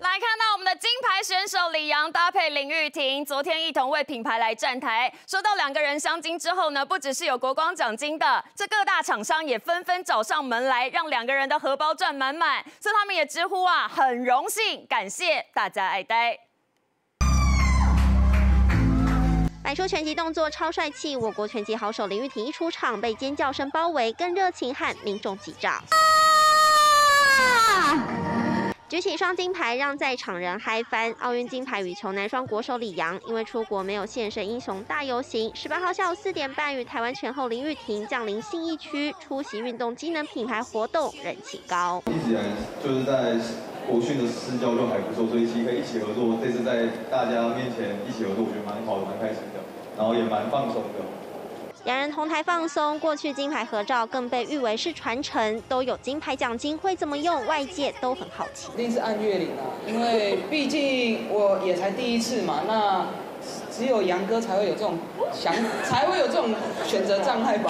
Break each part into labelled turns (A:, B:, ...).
A: 来看到我们的金牌选手李洋搭配林玉婷，昨天一同为品牌来站台。说到两个人相金之后呢，不只是有国光奖金的，这各大厂商也纷纷找上门来，让两个人的荷包赚满满。所以他们也直呼啊，很荣幸，感谢大家爱戴。
B: 摆出拳击动作超帅气，我国拳击好手林玉婷一出场，被尖叫声包围，更热情和民众击掌。举起双金牌，让在场人嗨翻。奥运金牌羽球男双国手李洋，因为出国没有现身英雄大游行，18号下午4点半与台湾拳后林玉婷降临信义区，出席运动机能品牌活动，人气高。
C: 一直以来就是在国训的私交就还不错，所以其实可以一起合作。这次在大家面前一起合作，我觉得蛮好的，蛮开心的，然后也蛮放松的。
B: 两人同台放松，过去金牌合照更被誉为是传承，都有金牌奖金，会怎么用？外界都很好奇。
D: 一定是按月领啊，因为毕竟我也才第一次嘛，那只有杨哥才会有这种选择障碍吧。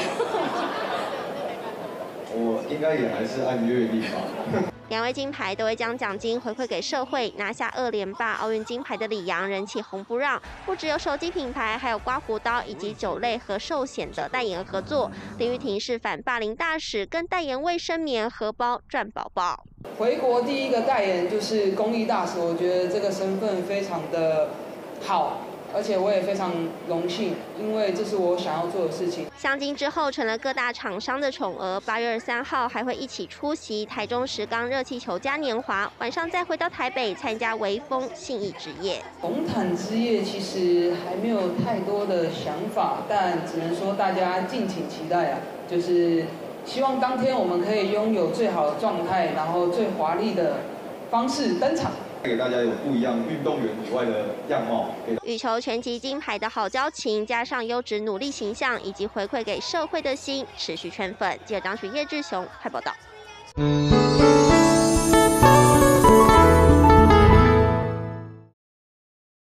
C: 我应该也还是按月领吧。
B: 两位金牌都会将奖金回馈给社会，拿下2连霸奥运金牌的李洋人气红不让，不只有手机品牌，还有刮胡刀以及酒类和寿险的代言合作。林玉婷是反霸凌大使，跟代言卫生棉，荷包赚饱饱。
D: 回国第一个代言就是公益大使，我觉得这个身份非常的好。 而且我也非常荣幸，因为这是我想要做的事情。
B: 相金之后成了各大厂商的宠儿，8月23号还会一起出席台中石冈热气球嘉年华，晚上再回到台北参加微风信义之夜。
D: 红毯之夜其实还没有太多的想法，但只能说大家敬请期待啊！就是希望当天我们可以拥有最好的状态，然后最华丽的方式登场。
C: 给大家有不一样运动员以外的样貌。
B: 羽球、拳击金牌的好交情，加上优质努力形象，以及回馈给社会的心，持续圈粉。记者张群、叶志雄快报道。